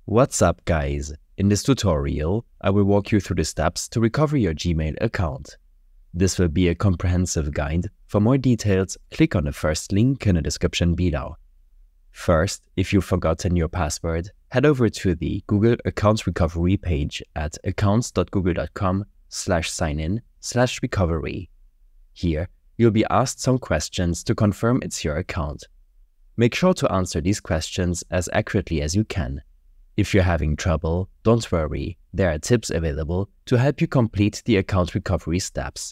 What's up, guys? In this tutorial, I will walk you through the steps to recover your Gmail account. This will be a comprehensive guide. For more details, click on the first link in the description below. First, if you've forgotten your password, head over to the Google Account Recovery page at accounts.google.com/signin/recovery. Here, you'll be asked some questions to confirm it's your account. Make sure to answer these questions as accurately as you can. If you're having trouble, don't worry, there are tips available to help you complete the account recovery steps.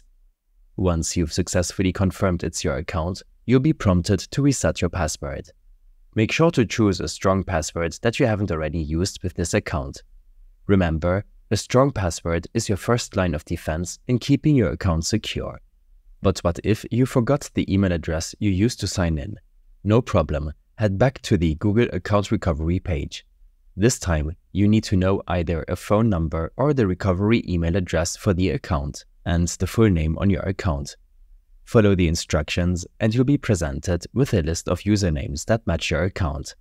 Once you've successfully confirmed it's your account, you'll be prompted to reset your password. Make sure to choose a strong password that you haven't already used with this account. Remember, a strong password is your first line of defense in keeping your account secure. But what if you forgot the email address you used to sign in? No problem, head back to the Google Account Recovery page. This time, you need to know either a phone number or the recovery email address for the account and the full name on your account. Follow the instructions and you'll be presented with a list of usernames that match your account.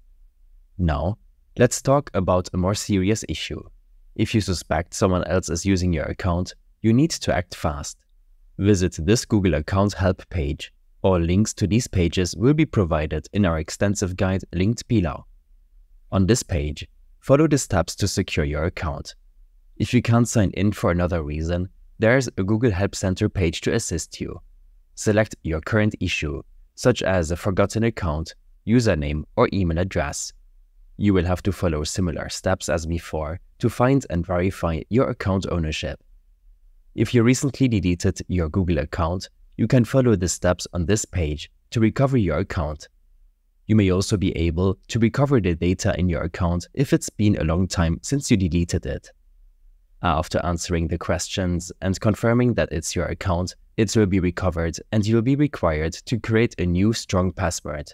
Now, let's talk about a more serious issue. If you suspect someone else is using your account, you need to act fast. Visit this Google Account Help page. All links to these pages will be provided in our extensive guide linked below. On this page, follow the steps to secure your account. If you can't sign in for another reason, there's a Google Help Center page to assist you. Select your current issue, such as a forgotten account, username, or email address. You will have to follow similar steps as before to find and verify your account ownership. If you recently deleted your Google account, you can follow the steps on this page to recover your account. You may also be able to recover the data in your account if it's been a long time since you deleted it. After answering the questions and confirming that it's your account, it will be recovered and you'll be required to create a new strong password.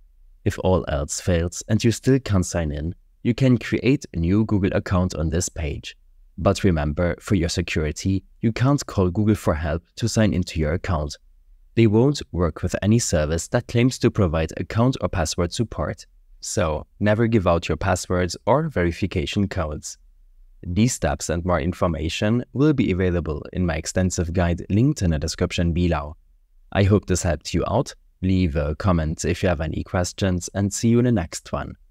If all else fails and you still can't sign in, you can create a new Google account on this page. But remember, for your security, you can't call Google for help to sign into your account. They won't work with any service that claims to provide account or password support. So, never give out your passwords or verification codes. These steps and more information will be available in my extensive guide linked in the description below. I hope this helped you out. Leave a comment if you have any questions and see you in the next one.